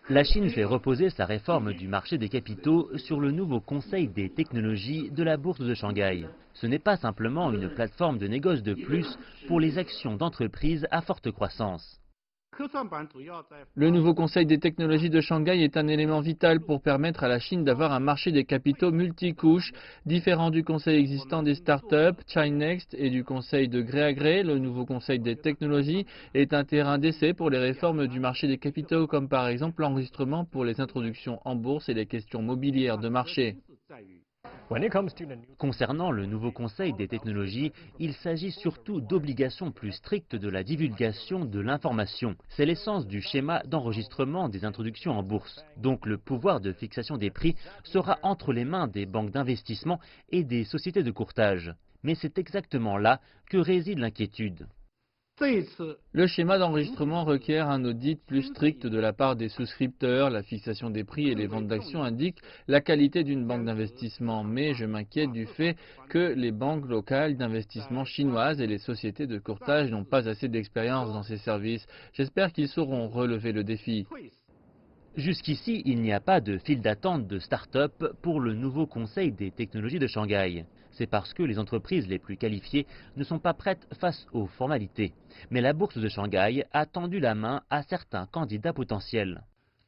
La Chine fait reposer sa réforme du marché des capitaux sur le nouveau Conseil des technologies de la bourse de Shanghai. Ce n'est pas simplement une plateforme de négoce de plus pour les actions d'entreprises à forte croissance. Le nouveau Conseil des technologies de Shanghai est un élément vital pour permettre à la Chine d'avoir un marché des capitaux multicouches, différent du Conseil existant des startups, Chinext, et du Conseil de gré à gré. Le nouveau Conseil des technologies est un terrain d'essai pour les réformes du marché des capitaux, comme par exemple l'enregistrement pour les introductions en bourse et les questions mobilières de marché. Concernant le nouveau Conseil des technologies, il s'agit surtout d'obligations plus strictes de la divulgation de l'information. C'est l'essence du schéma d'enregistrement des introductions en bourse. Donc le pouvoir de fixation des prix sera entre les mains des banques d'investissement et des sociétés de courtage. Mais c'est exactement là que réside l'inquiétude. Le schéma d'enregistrement requiert un audit plus strict de la part des souscripteurs. La fixation des prix et les ventes d'actions indiquent la qualité d'une banque d'investissement. Mais je m'inquiète du fait que les banques locales d'investissement chinoises et les sociétés de courtage n'ont pas assez d'expérience dans ces services. J'espère qu'ils sauront relever le défi. Jusqu'ici, il n'y a pas de file d'attente de start-up pour le nouveau Conseil des technologies de Shanghai. C'est parce que les entreprises les plus qualifiées ne sont pas prêtes face aux formalités. Mais la bourse de Shanghai a tendu la main à certains candidats potentiels.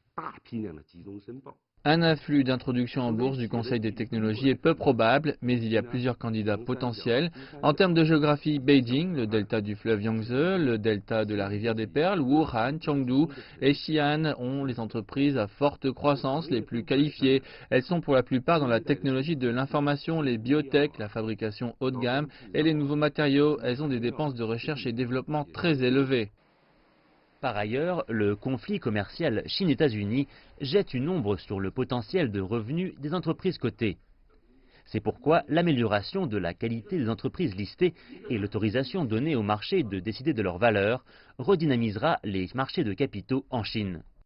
Un afflux d'introduction en bourse du Conseil des technologies est peu probable, mais il y a plusieurs candidats potentiels. En termes de géographie, Beijing, le delta du fleuve Yangtze, le delta de la rivière des Perles, Wuhan, Chengdu et Xi'an ont les entreprises à forte croissance les plus qualifiées. Elles sont pour la plupart dans la technologie de l'information, les biotech, la fabrication haut de gamme et les nouveaux matériaux. Elles ont des dépenses de recherche et développement très élevées. Par ailleurs, le conflit commercial Chine-États-Unis jette une ombre sur le potentiel de revenus des entreprises cotées. C'est pourquoi l'amélioration de la qualité des entreprises listées et l'autorisation donnée au marché de décider de leur valeur redynamisera les marchés de capitaux en Chine.